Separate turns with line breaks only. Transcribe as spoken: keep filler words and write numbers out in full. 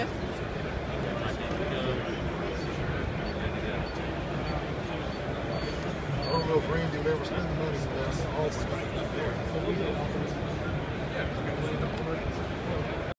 Okay.
I don't know if Randy would ever spend the money with us.